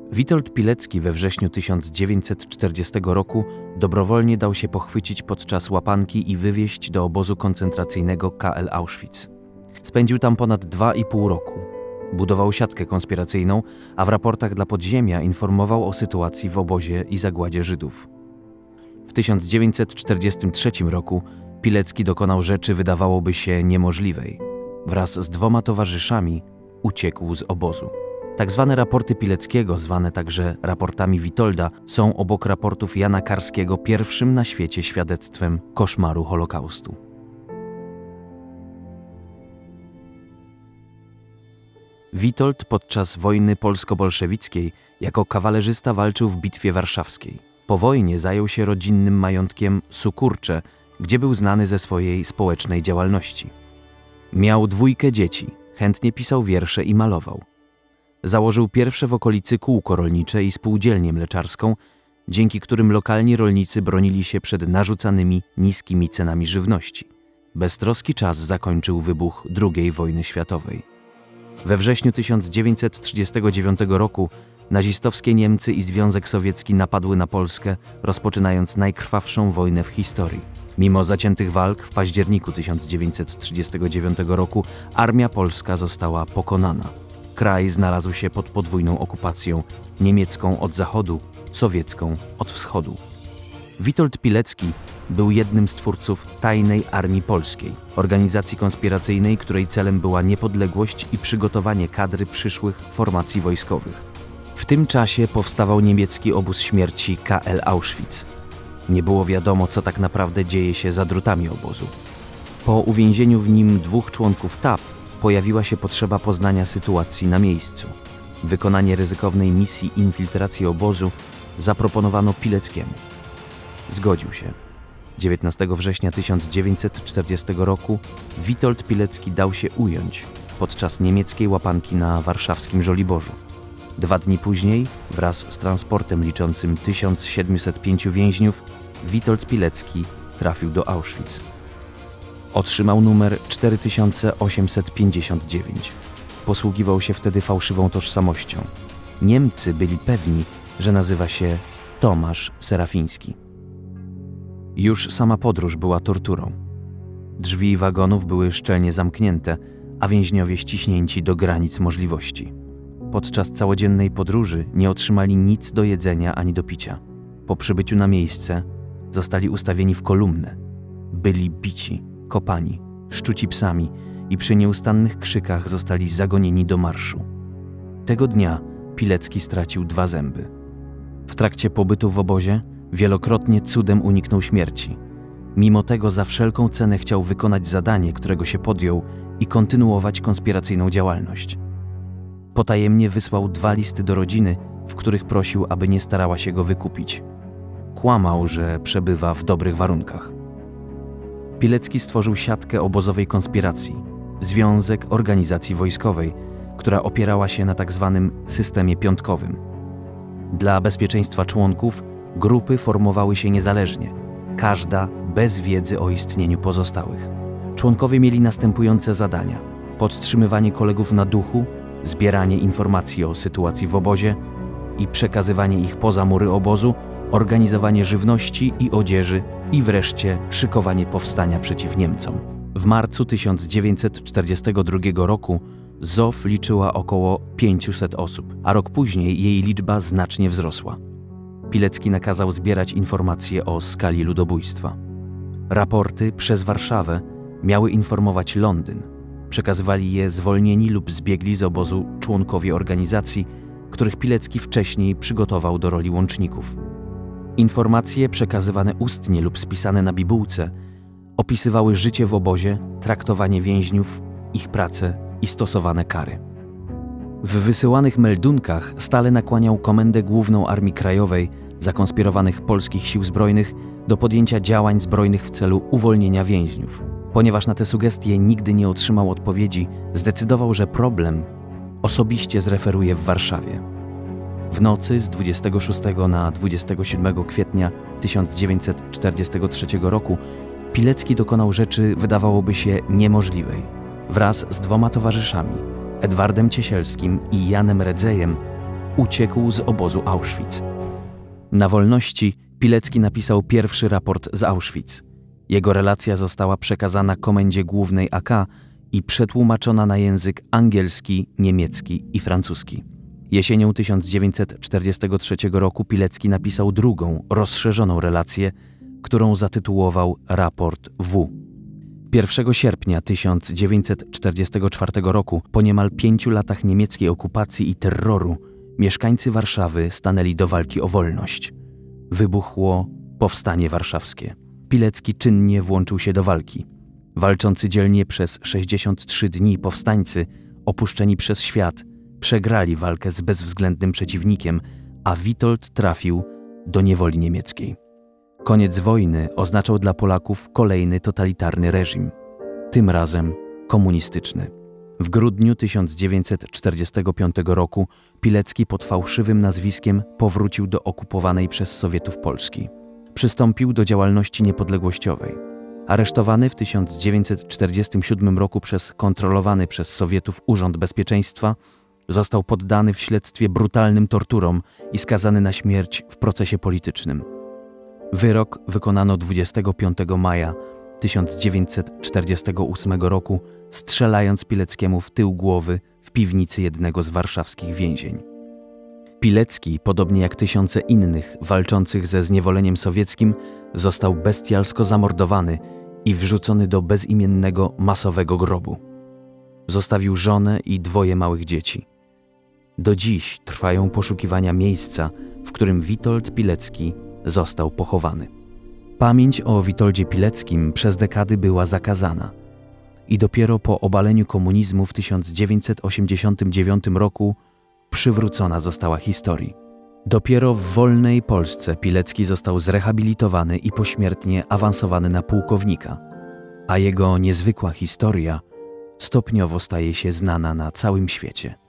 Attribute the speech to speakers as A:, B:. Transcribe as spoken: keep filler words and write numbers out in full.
A: Witold Pilecki we wrześniu tysiąc dziewięćset czterdziestego roku dobrowolnie dał się pochwycić podczas łapanki i wywieźć do obozu koncentracyjnego K L Auschwitz. Spędził tam ponad dwa i pół roku. Budował siatkę konspiracyjną, a w raportach dla podziemia informował o sytuacji w obozie i zagładzie Żydów. W tysiąc dziewięćset czterdziestym trzecim roku Pilecki dokonał rzeczy wydawałoby się niemożliwej. Wraz z dwoma towarzyszami uciekł z obozu. Tak zwane raporty Pileckiego, zwane także raportami Witolda, są obok raportów Jana Karskiego pierwszym na świecie świadectwem koszmaru Holokaustu. Witold podczas wojny polsko-bolszewickiej jako kawalerzysta walczył w Bitwie Warszawskiej. Po wojnie zajął się rodzinnym majątkiem Sukurcze, gdzie był znany ze swojej społecznej działalności. Miał dwójkę dzieci, chętnie pisał wiersze i malował. Założył pierwsze w okolicy kółko rolnicze i spółdzielnię mleczarską, dzięki którym lokalni rolnicy bronili się przed narzucanymi niskimi cenami żywności. Beztroski czas zakończył wybuch drugiej wojny światowej. We wrześniu tysiąc dziewięćset trzydziestego dziewiątego roku nazistowskie Niemcy i Związek Sowiecki napadły na Polskę, rozpoczynając najkrwawszą wojnę w historii. Mimo zaciętych walk w październiku tysiąc dziewięćset trzydziestego dziewiątego roku armia polska została pokonana. Kraj znalazł się pod podwójną okupacją, niemiecką od zachodu, sowiecką od wschodu. Witold Pilecki był jednym z twórców Tajnej Armii Polskiej, organizacji konspiracyjnej, której celem była niepodległość i przygotowanie kadry przyszłych formacji wojskowych. W tym czasie powstawał niemiecki obóz śmierci K L Auschwitz. Nie było wiadomo, co tak naprawdę dzieje się za drutami obozu. Po uwięzieniu w nim dwóch członków T A P pojawiła się potrzeba poznania sytuacji na miejscu. Wykonanie ryzykownej misji infiltracji obozu zaproponowano Pileckiemu. Zgodził się. dziewiętnastego września tysiąc dziewięćset czterdziestego roku Witold Pilecki dał się ująć podczas niemieckiej łapanki na warszawskim Żoliborzu. Dwa dni później, wraz z transportem liczącym tysiąc siedemset pięciu więźniów, Witold Pilecki trafił do Auschwitz. Otrzymał numer cztery tysiące osiemset pięćdziesiąt dziewięć. Posługiwał się wtedy fałszywą tożsamością. Niemcy byli pewni, że nazywa się Tomasz Serafiński. Już sama podróż była torturą. Drzwi wagonów były szczelnie zamknięte, a więźniowie ściśnięci do granic możliwości. Podczas całodziennej podróży nie otrzymali nic do jedzenia ani do picia. Po przybyciu na miejsce zostali ustawieni w kolumnę. Byli bici, kopani, szczuci psami i przy nieustannych krzykach zostali zagonieni do marszu. Tego dnia Pilecki stracił dwa zęby. W trakcie pobytu w obozie wielokrotnie cudem uniknął śmierci. Mimo tego za wszelką cenę chciał wykonać zadanie, którego się podjął i kontynuować konspiracyjną działalność. Potajemnie wysłał dwa listy do rodziny, w których prosił, aby nie starała się go wykupić. Kłamał, że przebywa w dobrych warunkach. Pilecki stworzył siatkę obozowej konspiracji, Związek Organizacji Wojskowej, która opierała się na tzw. systemie piątkowym. Dla bezpieczeństwa członków grupy formowały się niezależnie, każda bez wiedzy o istnieniu pozostałych. Członkowie mieli następujące zadania: podtrzymywanie kolegów na duchu, zbieranie informacji o sytuacji w obozie i przekazywanie ich poza mury obozu, organizowanie żywności i odzieży i wreszcie szykowanie powstania przeciw Niemcom. W marcu tysiąc dziewięćset czterdziestego drugiego roku Z O W liczyła około pięćset osób, a rok później jej liczba znacznie wzrosła. Pilecki nakazał zbierać informacje o skali ludobójstwa. Raporty przez Warszawę miały informować Londyn. Przekazywali je zwolnieni lub zbiegli z obozu członkowie organizacji, których Pilecki wcześniej przygotował do roli łączników. Informacje przekazywane ustnie lub spisane na bibułce opisywały życie w obozie, traktowanie więźniów, ich pracę i stosowane kary. W wysyłanych meldunkach stale nakłaniał Komendę Główną Armii Krajowej zakonspirowanych polskich sił zbrojnych do podjęcia działań zbrojnych w celu uwolnienia więźniów. Ponieważ na te sugestie nigdy nie otrzymał odpowiedzi, zdecydował, że problem osobiście zreferuje w Warszawie. W nocy z dwudziestego szóstego na dwudziestego siódmego kwietnia tysiąc dziewięćset czterdziestego trzeciego roku Pilecki dokonał rzeczy wydawałoby się niemożliwej. Wraz z dwoma towarzyszami, Edwardem Ciesielskim i Janem Redzejem, uciekł z obozu Auschwitz. Na wolności Pilecki napisał pierwszy raport z Auschwitz. Jego relacja została przekazana Komendzie Głównej A K i przetłumaczona na język angielski, niemiecki i francuski. Jesienią tysiąc dziewięćset czterdziestego trzeciego roku Pilecki napisał drugą, rozszerzoną relację, którą zatytułował Raport W. pierwszego sierpnia tysiąc dziewięćset czterdziestego czwartego roku, po niemal pięciu latach niemieckiej okupacji i terroru, mieszkańcy Warszawy stanęli do walki o wolność. Wybuchło Powstanie Warszawskie. Pilecki czynnie włączył się do walki. Walczący dzielnie przez sześćdziesiąt trzy dni powstańcy, opuszczeni przez świat, przegrali walkę z bezwzględnym przeciwnikiem, a Witold trafił do niewoli niemieckiej. Koniec wojny oznaczał dla Polaków kolejny totalitarny reżim, tym razem komunistyczny. W grudniu tysiąc dziewięćset czterdziestego piątego roku Pilecki pod fałszywym nazwiskiem powrócił do okupowanej przez Sowietów Polski. Przystąpił do działalności niepodległościowej. Aresztowany w tysiąc dziewięćset czterdziestym siódmym roku przez kontrolowany przez Sowietów Urząd Bezpieczeństwa, został poddany w śledztwie brutalnym torturom i skazany na śmierć w procesie politycznym. Wyrok wykonano dwudziestego piątego maja tysiąc dziewięćset czterdziestego ósmego roku, strzelając Pileckiemu w tył głowy w piwnicy jednego z warszawskich więzień. Pilecki, podobnie jak tysiące innych walczących ze zniewoleniem sowieckim, został bestialsko zamordowany i wrzucony do bezimiennego, masowego grobu. Zostawił żonę i dwoje małych dzieci. Do dziś trwają poszukiwania miejsca, w którym Witold Pilecki został pochowany. Pamięć o Witoldzie Pileckim przez dekady była zakazana i dopiero po obaleniu komunizmu w tysiąc dziewięćset osiemdziesiątym dziewiątym roku przywrócona została historii. Dopiero w wolnej Polsce Pilecki został zrehabilitowany i pośmiertnie awansowany na pułkownika, a jego niezwykła historia stopniowo staje się znana na całym świecie.